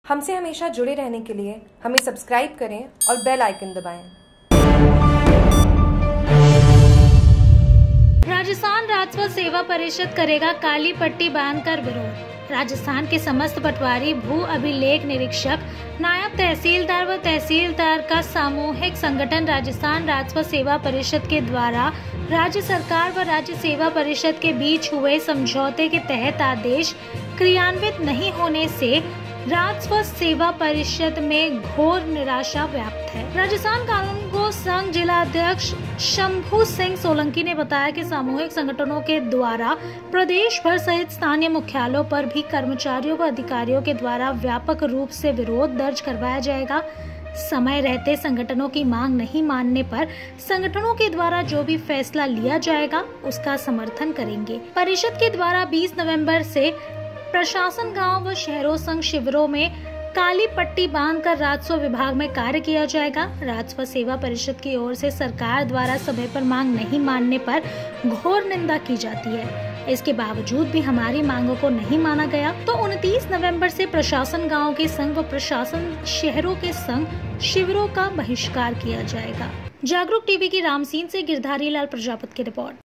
हमसे हमेशा जुड़े रहने के लिए हमें सब्सक्राइब करें और बेल आइकन दबाएं। राजस्थान राजस्व सेवा परिषद करेगा काली पट्टी बांधकर विरोध। राजस्थान के समस्त पटवारी, भू अभिलेख निरीक्षक, नायब तहसीलदार व तहसीलदार का सामूहिक संगठन राजस्थान राजस्व सेवा परिषद के द्वारा राज्य सरकार व राज्य सेवा परिषद के बीच हुए समझौते के तहत आदेश क्रियान्वित नहीं होने से राजस्व सेवा परिषद में घोर निराशा व्याप्त है। राजस्थान कानूनगो संघ जिला अध्यक्ष शंभू सिंह सोलंकी ने बताया कि सामूहिक संगठनों के द्वारा प्रदेश भर सहित स्थानीय मुख्यालयों पर भी कर्मचारियों व अधिकारियों के द्वारा व्यापक रूप से विरोध दर्ज करवाया जाएगा। समय रहते संगठनों की मांग नहीं मानने पर संगठनों के द्वारा जो भी फैसला लिया जाएगा उसका समर्थन करेंगे। परिषद के द्वारा 20 नवंबर से प्रशासन गांव व शहरों संघ शिविरों में काली पट्टी बांधकर राजस्व विभाग में कार्य किया जाएगा। राजस्व सेवा परिषद की ओर से सरकार द्वारा समय पर मांग नहीं मानने पर घोर निंदा की जाती है। इसके बावजूद भी हमारी मांगों को नहीं माना गया तो 29 नवंबर से प्रशासन गांव के संघ व प्रशासन शहरों के संघ शिविरों का बहिष्कार किया जाएगा। जागरूक टीवी की रामसीन से गिरधारी लाल प्रजापत की रिपोर्ट।